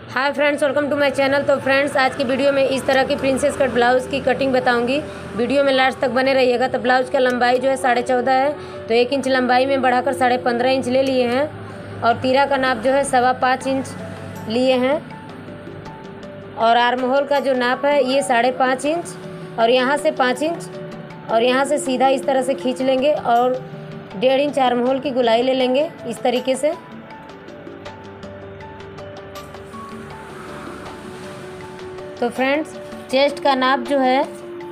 Hi friends, welcome to my channel. तो friends, आज की वीडियो में इस तरह की प्रिंसेस कट ब्लाउज़ की कटिंग बताऊंगी। वीडियो में लास्ट तक बने रहिएगा। तो ब्लाउज़ का लंबाई जो है 14.5 है, तो 1 इंच लंबाई में बढ़ाकर 15.5 इंच ले लिए हैं। और तीरा का नाप जो है 5.25 इंच लिए हैं। और आर्म होल का जो नाप है ये 5.5 इंच, और यहाँ से 5 इंच, और यहाँ से सीधा इस तरह से खींच लेंगे और 1.5 इंच आर्म होल की गुलाई ले लेंगे इस तरीके से। तो फ्रेंड्स, चेस्ट का नाप जो है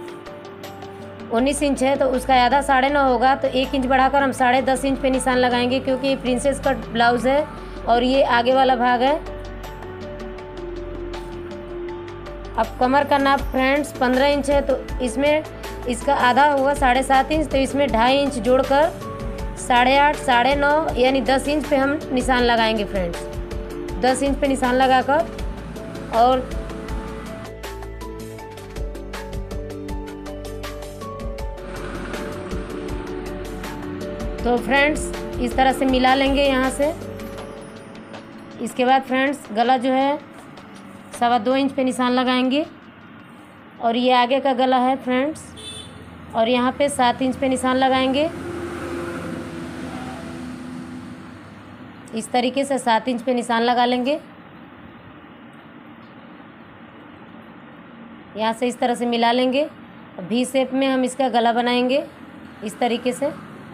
19 इंच है, तो उसका आधा 9.5 होगा। तो 1 इंच बढ़ाकर हम 10.5 इंच पे निशान लगाएंगे, क्योंकि ये प्रिंसेस कट ब्लाउज़ है और ये आगे वाला भाग है। अब कमर का नाप फ्रेंड्स 15 इंच है, तो इसमें इसका आधा हुआ 7.5 इंच, तो इसमें 2.5 इंच जोड़कर 8.5, 9.5 यानी 10 इंच पे हम निशान लगाएंगे फ्रेंड्स। 10 इंच पे निशान लगाकर और तो फ्रेंड्स इस तरह से मिला लेंगे यहाँ से। इसके बाद फ्रेंड्स गला जो है 2.25 इंच पे निशान लगाएंगे, और ये आगे का गला है फ्रेंड्स, और यहाँ पे 7 इंच पे निशान लगाएंगे। इस तरीके से 7 इंच पे निशान लगा लेंगे। यहाँ से इस तरह से मिला लेंगे। वी शेप में हम इसका गला बनाएंगे इस तरीके से।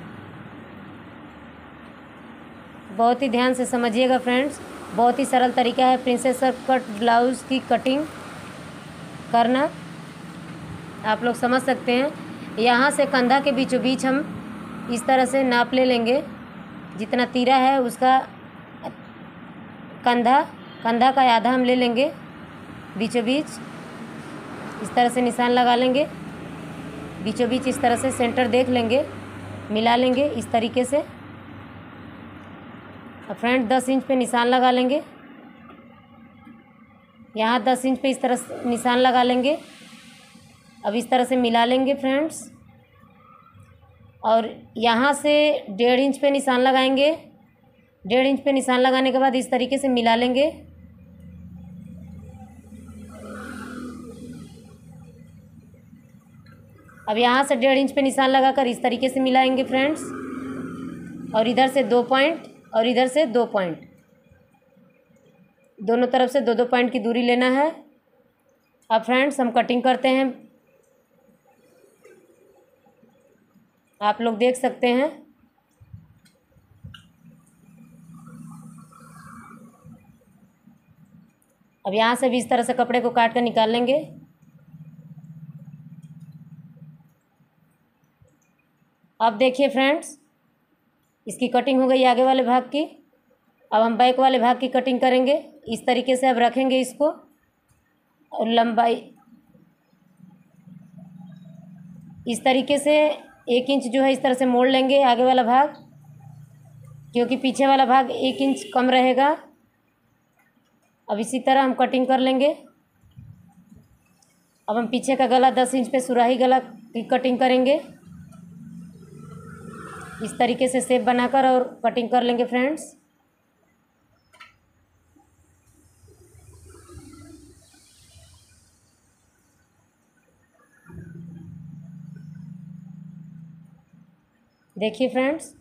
बहुत ही ध्यान से समझिएगा फ्रेंड्स, बहुत ही सरल तरीका है प्रिंसेस कट ब्लाउज़ की कटिंग करना, आप लोग समझ सकते हैं। यहाँ से कंधा के बीचों बीच हम इस तरह से नाप ले लेंगे। जितना तीरा है उसका कंधा का आधा हम ले लेंगे बीचों बीच। इस तरह से निशान लगा लेंगे बीचों बीच। इस तरह से सेंटर देख लेंगे, मिला लेंगे इस तरीके से। अब फ्रेंड 10 इंच पे निशान लगा लेंगे। यहाँ 10 इंच पे इस तरह से निशान लगा लेंगे। अब इस तरह से मिला लेंगे फ्रेंड्स, और यहाँ से 1.5 इंच पे निशान लगाएंगे। 1.5 इंच पे निशान लगाने के बाद इस तरीके से मिला लेंगे। अब यहाँ से 1.5 इंच पे निशान लगाकर इस तरीके से मिलाएंगे फ्रेंड्स, और इधर से 2 पॉइंट और इधर से 2 पॉइंट, दोनों तरफ से 2-2 पॉइंट की दूरी लेना है। अब फ्रेंड्स हम कटिंग करते हैं, आप लोग देख सकते हैं। अब यहाँ से भी इस तरह से कपड़े को काट कर निकाल लेंगे। अब देखिए फ्रेंड्स, इसकी कटिंग हो गई आगे वाले भाग की। अब हम बैक वाले भाग की कटिंग करेंगे इस तरीके से। अब रखेंगे इसको, और लंबाई इस तरीके से 1 इंच जो है इस तरह से मोड़ लेंगे आगे वाला भाग, क्योंकि पीछे वाला भाग 1 इंच कम रहेगा। अब इसी तरह हम कटिंग कर लेंगे। अब हम पीछे का गला 10 इंच पे सुराही गला की कटिंग करेंगे इस तरीके से शेप बनाकर, और कटिंग कर लेंगे फ्रेंड्स। देखिए फ्रेंड्स,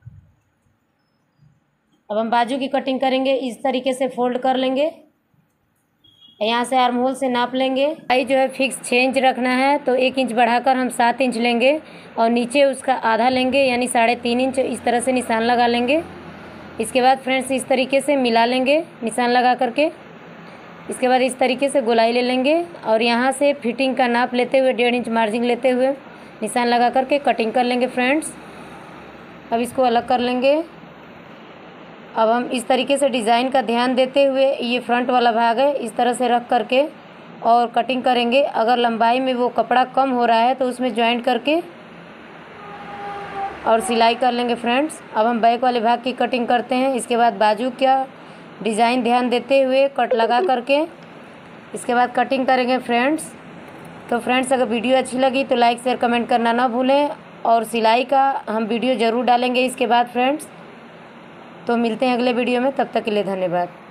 अब हम बाजू की कटिंग करेंगे। इस तरीके से फोल्ड कर लेंगे। यहाँ से आर्म होल से नाप लेंगे। भाई जो है फिक्स 6 इंच रखना है, तो 1 इंच बढ़ाकर हम 7 इंच लेंगे, और नीचे उसका आधा लेंगे यानी 3.5 इंच। इस तरह से निशान लगा लेंगे। इसके बाद फ्रेंड्स इस तरीके से मिला लेंगे निशान लगा करके। इसके बाद इस तरीके से गोलाई ले लेंगे, और यहाँ से फिटिंग का नाप लेते हुए 1.5 इंच मार्जिन लेते हुए निशान लगा करके कटिंग कर लेंगे फ्रेंड्स। अब इसको अलग कर लेंगे। अब हम इस तरीके से डिज़ाइन का ध्यान देते हुए, ये फ्रंट वाला भाग है, इस तरह से रख करके और कटिंग करेंगे। अगर लंबाई में वो कपड़ा कम हो रहा है तो उसमें जॉइंट करके और सिलाई कर लेंगे फ्रेंड्स। अब हम बैक वाले भाग की कटिंग करते हैं। इसके बाद बाजू का डिज़ाइन ध्यान देते हुए कट लगा करके इसके बाद कटिंग करेंगे फ्रेंड्स। तो फ्रेंड्स, अगर वीडियो अच्छी लगी तो लाइक शेयर कमेंट करना ना भूलें, और सिलाई का हम वीडियो ज़रूर डालेंगे इसके बाद फ्रेंड्स। तो मिलते हैं अगले वीडियो में, तब तक के लिए धन्यवाद।